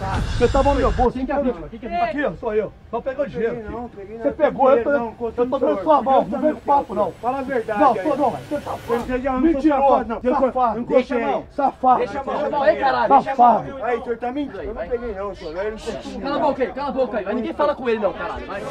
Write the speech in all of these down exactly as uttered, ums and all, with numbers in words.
Você tava no meu bolso, quem que é a vítima? Quem que é? Aqui, ó, sou eu. Só pegou dinheiro. Não, peguei não. Você pegou, eu tô, eu tô dando sua mão, não vem com papo não. Fala a verdade. Não, tô não, você tá safado. Mentiroso, safado. Deixa a mão. Safado. Deixa a mão. Deixa a mão aí, caralho. Safado. Aí, senhor tá mentindo? Eu não peguei não, senhor. Cala a boca aí, cala a boca aí. Mas ninguém fala com ele não, caralho. Vai.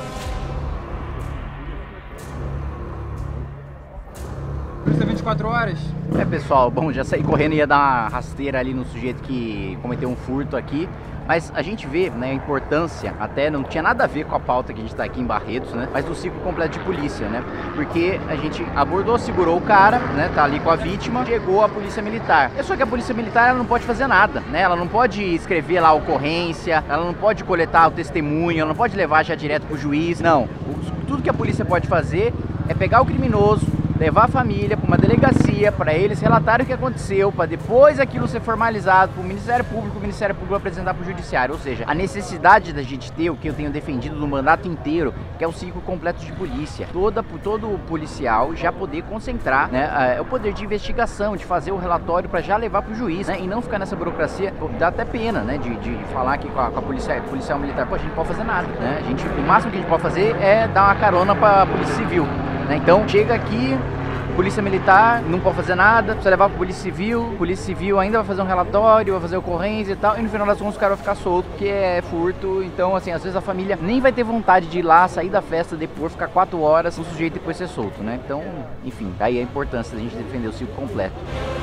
Polícia vinte e quatro horas. É, pessoal, bom, já saí correndo e ia dar uma rasteira ali no sujeito que cometeu um furto aqui. Mas a gente vê, né, a importância, até não tinha nada a ver com a pauta que a gente tá aqui em Barretos, né? Mas do ciclo completo de polícia, né? Porque a gente abordou, segurou o cara, né? Tá ali com a vítima, chegou a polícia militar. É só que a polícia militar, ela não pode fazer nada, né? Ela não pode escrever lá a ocorrência, ela não pode coletar o testemunho, ela não pode levar já direto pro juiz, não. Tudo que a polícia pode fazer é pegar o criminoso, levar a família para uma delegacia, para eles relatarem o que aconteceu, para depois aquilo ser formalizado para o Ministério Público, o Ministério Público apresentar para o Judiciário. Ou seja, a necessidade da gente ter o que eu tenho defendido no mandato inteiro, que é o ciclo completo de polícia. Toda, todo policial já poder concentrar, né, é o poder de investigação, de fazer o relatório para já levar para o juiz, né, e não ficar nessa burocracia. Dá até pena, né, de, de falar que com a, com a polícia, policial militar, pô, a gente não pode fazer nada, né? A gente, o máximo que a gente pode fazer é dar uma carona para a Polícia Civil. Então chega aqui, polícia militar não pode fazer nada, precisa levar para polícia civil, polícia civil ainda vai fazer um relatório, vai fazer ocorrência e tal, e no final das contas os caras vão ficar soltos porque é furto. Então assim, às vezes a família nem vai ter vontade de ir lá, sair da festa depois, ficar quatro horas, o sujeito depois ser solto, né? Então, enfim, daí a importância da gente defender o ciclo completo.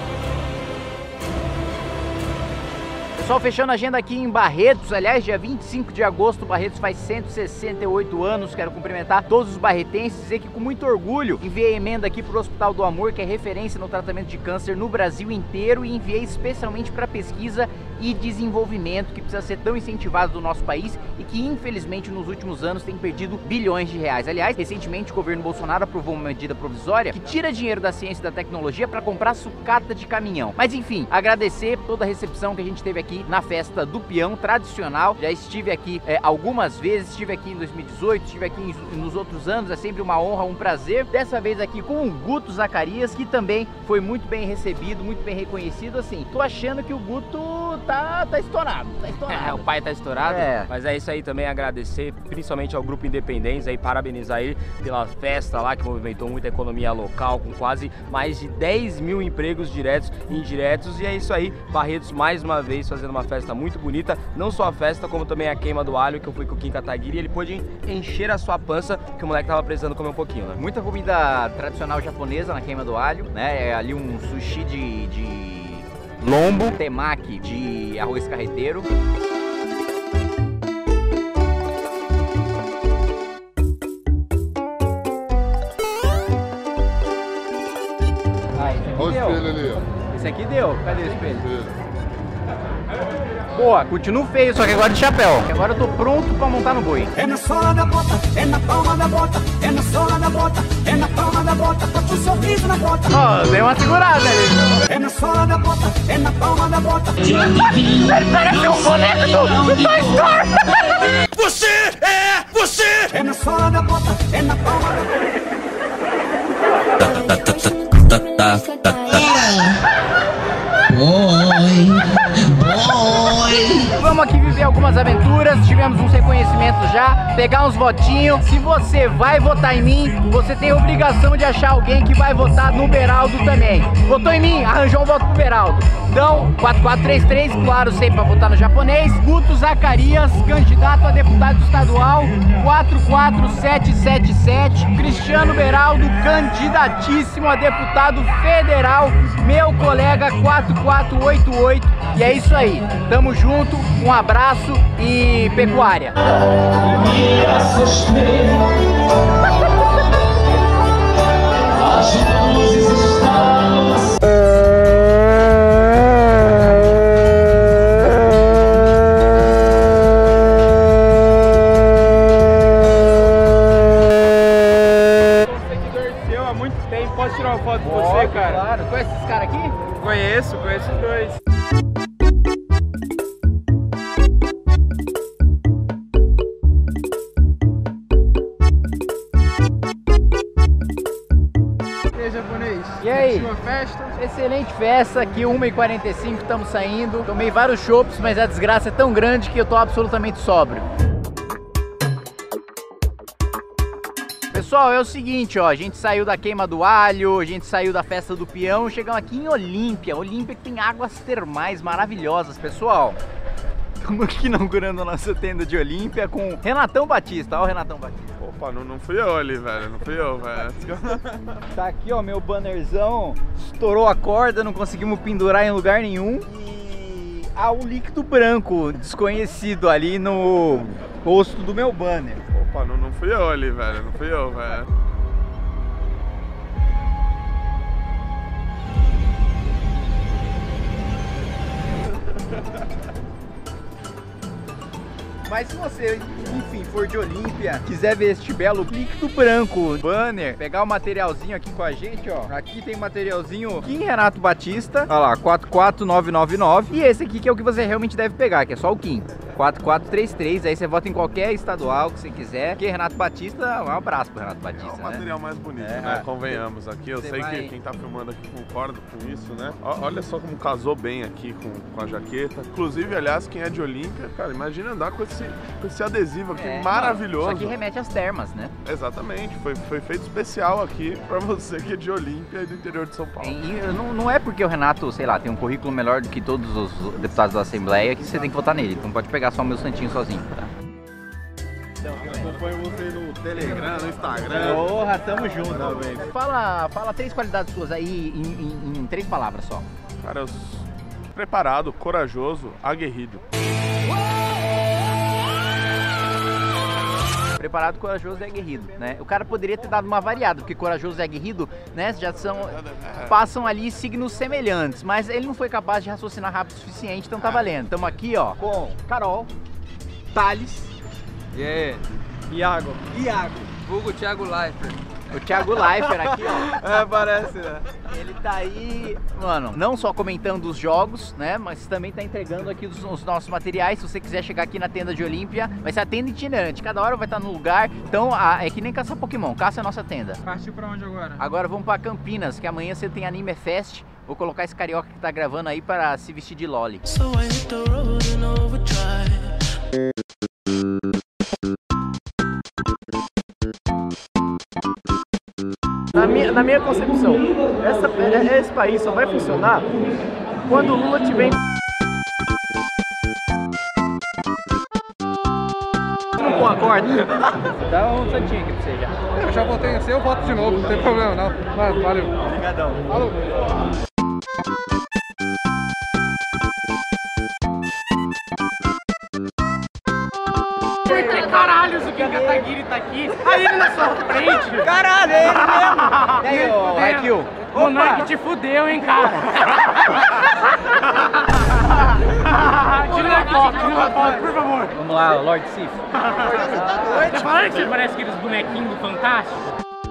Pessoal, fechando a agenda aqui em Barretos, aliás, dia vinte e cinco de agosto, Barretos faz cento e sessenta e oito anos. Quero cumprimentar todos os barretenses, dizer que com muito orgulho enviei emenda aqui para o Hospital do Amor, que é referência no tratamento de câncer no Brasil inteiro, e enviei especialmente para pesquisa e desenvolvimento, que precisa ser tão incentivado do nosso país e que infelizmente nos últimos anos tem perdido bilhões de reais. Aliás, recentemente o governo Bolsonaro aprovou uma medida provisória que tira dinheiro da ciência e da tecnologia para comprar sucata de caminhão. Mas enfim, agradecer toda a recepção que a gente teve aqui na festa do peão tradicional. Já estive aqui é, algumas vezes, estive aqui em dois mil e dezoito, estive aqui em, nos outros anos, é sempre uma honra, um prazer. Dessa vez aqui com o Guto Zacarias, que também foi muito bem recebido, muito bem reconhecido. Assim, tô achando que o Guto tá, tá estourado, tá estourado. É, o pai tá estourado, é. Mas é isso aí também, agradecer principalmente ao Grupo Independentes, aí parabenizar ele pela festa lá que movimentou muita economia local, com quase mais de dez mil empregos diretos e indiretos. E é isso aí, Barretos mais uma vez fazendo uma festa muito bonita, não só a festa, como também a queima do alho, que eu fui com o Kim Kataguiri, e ele pôde encher a sua pança, que o moleque tava precisando comer um pouquinho, né? Muita comida tradicional japonesa na queima do alho, né? É ali um sushi de, de lombo, temaki de arroz carreteiro. Ah, esse aqui deu. Ali, ó. Esse aqui deu. Cadê o espelho? espelho. Boa, continuo feio, só que agora de chapéu. Agora eu tô pronto pra montar no boi. É na sola da bota, é na palma da bota, é na sola da bota, é na palma da bota, tá com um sorriso na bota. Ó, oh, dei uma segurada ali. É na sola da bota, é na palma da bota. Parece um boneco do Toy Story. Você é você! É na sola da bota, é na palma da bota. Oi. Vamos aqui viver algumas aventuras, tivemos uns reconhecimentos já, pegar uns votinhos. Se você vai votar em mim, você tem a obrigação de achar alguém que vai votar no Beraldo também. Votou em mim, arranjou um voto pro Beraldo. Então, quatro quatro três três, claro, sempre pra votar no japonês. Guto Zacarias, candidato a deputado estadual, quatro quatro sete sete sete. Cristiano Beraldo, candidatíssimo a deputado federal, meu colega quatro quatro oito oito. E é isso aí, tamo junto, um abraço e pecuária. Seguidor seu há muito tempo, posso tirar uma foto com você, cara? Claro, conhece esses caras aqui? Conheço, conheço os dois. E aí, japonês? E aí? Curtiu a festa? Excelente festa, aqui uma e quarenta e cinco, estamos saindo. Tomei vários chopps, mas a desgraça é tão grande que eu tô absolutamente sóbrio. Pessoal, é o seguinte, ó, a gente saiu da queima do alho, a gente saiu da festa do peão, chegamos aqui em Olímpia. Olímpia que tem águas termais maravilhosas, pessoal. Estamos aqui inaugurando a nossa tenda de Olímpia com Renatão Batista. Ó o Renatão Batista. Opa, não, não fui eu ali, velho. Não fui eu, velho. Tá aqui, ó, meu bannerzão. Estourou a corda, não conseguimos pendurar em lugar nenhum. E há um líquido branco desconhecido ali no rosto do meu banner. Opa, não, não fui eu ali, velho. Não fui eu, velho. Mas se você, enfim, for de Olímpia, quiser ver este belo líquido branco banner, pegar o materialzinho aqui com a gente, ó. Aqui tem materialzinho Kim Renato Batista, olha lá, quatro quatro nove nove nove. E esse aqui que é o que você realmente deve pegar, que é só o Kim. quatro quatro três três, aí você vota em qualquer estadual que você quiser. Porque Renato Batista, um abraço pro Renato Batista, é o material né? mais bonito, é, né? Convenhamos aqui. Eu sei vai... que quem tá filmando aqui concorda com isso, né? Olha só como casou bem aqui com, com a jaqueta. Inclusive, aliás, quem é de Olímpia, cara, imagina andar com esse, com esse adesivo aqui é, maravilhoso. Isso aqui remete às termas, né? Exatamente. Foi, foi feito especial aqui pra você que é de Olímpia e do interior de São Paulo. E não, não é porque o Renato, sei lá, tem um currículo melhor do que todos os deputados da Assembleia que você tem que votar nele. Então pode pegar só o meu santinho sozinho. Tá? Eu acompanho você no Telegram, no Instagram. Porra, tamo junto. Tá, fala, fala três qualidades suas aí em, em, em três palavras só. Cara, eu sou preparado, corajoso, aguerrido. Preparado, corajoso e aguerrido, né? O cara poderia ter dado uma variada, porque corajoso e aguerrido, né, já são, passam ali signos semelhantes, mas ele não foi capaz de raciocinar rápido o suficiente, então tá valendo. Estamos aqui, ó, com Carol, Thales, yeah. Iago, Iago, vulgo Thiago Leifert. O Thiago Leifert aqui, ó. É, parece, né? Ele tá aí, mano, não só comentando os jogos, né, mas também tá entregando aqui os, os nossos materiais. Se você quiser chegar aqui na tenda de Olímpia, vai ser a tenda itinerante, cada hora vai estar no lugar. Então, a, é que nem caçar Pokémon, caça a nossa tenda. Partiu pra onde agora? Agora vamos pra Campinas, que amanhã você tem Anime Fest. Vou colocar esse carioca que tá gravando aí para se vestir de loli. So Na minha, na minha concepção, essa, esse país só vai funcionar quando o Lula tiver... Não acorda. Dá um santinho aqui pra você já. Eu já votei em você, eu voto de novo, não tem problema não. Mano, valeu. Obrigadão. Falou. Por que caralho o Kim Kataguiri tá aqui? Aí ele na sua frente! Caralho, é ele mesmo! E aí, ô, Raikyu? O moleque te fudeu, hein, cara? Tira uma foto, tira uma foto, por favor. Vamos lá, Lord Sif. Tá falando que parece aqueles bonequinhos do Fantástico?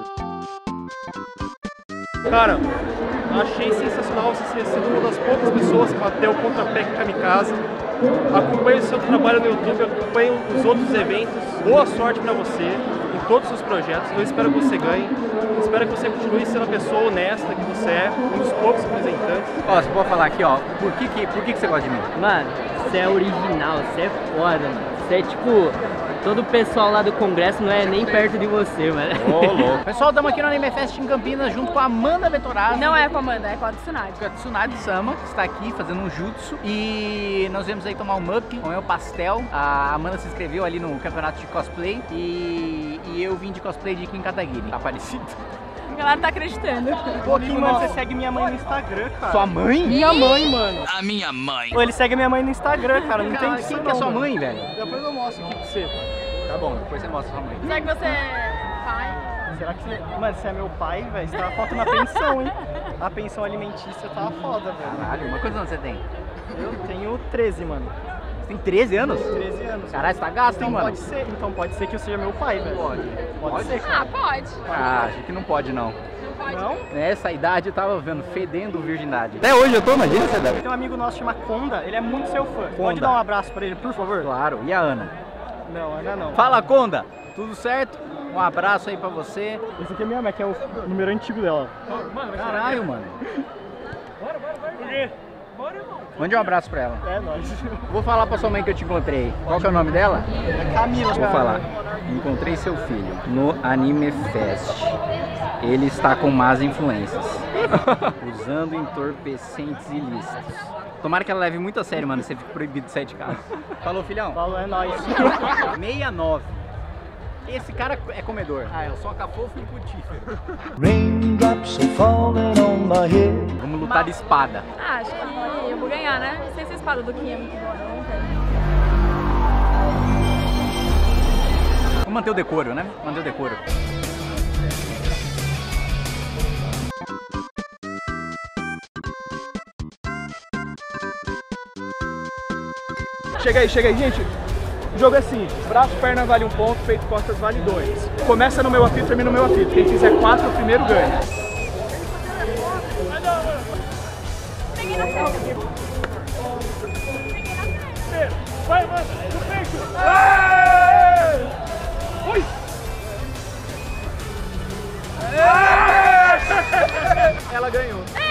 Cara, achei sensacional você ter sido uma das poucas pessoas que bateu o pontapé com Kamikaze. Acompanhe o seu trabalho no YouTube, acompanhe os outros eventos. Boa sorte pra você em todos os seus projetos. Eu espero que você ganhe. Eu espero que você continue sendo a pessoa honesta que você é, um dos poucos representantes. Ó, você pode falar aqui, ó, por que, que, por que, que você gosta de mim? Mano, você é original, você é foda, mano. Você é tipo... Todo o pessoal lá do Congresso não é nem perto de você, mano. Ô, louco. Pessoal, estamos aqui no Anime Fest em Campinas junto com a Amanda Vettorazzi. Não é com a Amanda, é com a Tsunade. Com a Tsunade Sama, que está aqui fazendo um jutsu. E nós viemos aí tomar um mup, comer um pastel. A Amanda se inscreveu ali no campeonato de cosplay. E, e eu vim de cosplay de Kim Kataguiri. Tá parecido? A galera tá acreditando. Pô, Kim, mano, você segue minha mãe no Instagram, cara. Sua mãe? Minha mãe, mano. A minha mãe. Pô, ele segue minha mãe no Instagram, cara. Não tem Quem que é sua mãe, velho? Depois eu mostro aqui pra você. Tá bom, depois você mostra sua mãe. Será que você é pai? Será que você... Mano, você é meu pai, velho? Você tava faltando a pensão, hein? A pensão alimentícia tava foda, velho. Caralho, mas quantos anos você tem? Eu tenho treze, mano. Você tem treze anos? treze anos. Caralho, você tá gasto, então hein, mano? Pode ser, então pode ser que eu seja meu pai, velho. Pode. Pode, Pode ser, cara. Ah, pode. Ah, acho que não pode, não. Não pode? Não? Nessa idade eu tava vendo, fedendo virgindade. Até hoje eu tô, imagina essa idade. Tem um amigo nosso chamado Conda, ele é muito seu fã. Conda. Pode dar um abraço pra ele, por favor? Claro, e a Ana? Não, Ana não. Fala, Conda! Tudo certo? Um abraço aí pra você. Esse aqui é minha mãe, que é o número antigo dela. Caralho, mano. Aê! Bora, irmão. Mande um abraço pra ela. É nóis. Vou falar pra sua mãe que eu te encontrei. Qual que é o nome dela? É Camila. Vou falar. Encontrei seu filho no Anime Fest. Ele está com más influências. Usando entorpecentes ilícitos. Tomara que ela leve muito a sério, mano. Você fica proibido de sair de casa. Falou, filhão? Falou, é nóis. sessenta e nove. Esse cara é comedor. Ah, é o soca-fofo e putífero. Vamos lutar de espada. Ah, acho que eu vou ganhar, né? Não sei se a espada do Kim é muito boa, não. Vamos manter o decoro, né? Manter o decoro. Chega aí, chega aí, gente. O jogo é assim, braço, perna vale um ponto, peito, costas vale dois. Começa no meu apito, termina no meu apito. Quem fizer quatro, o primeiro ganha. Vai, mano, no peito! Ui! Ela ganhou.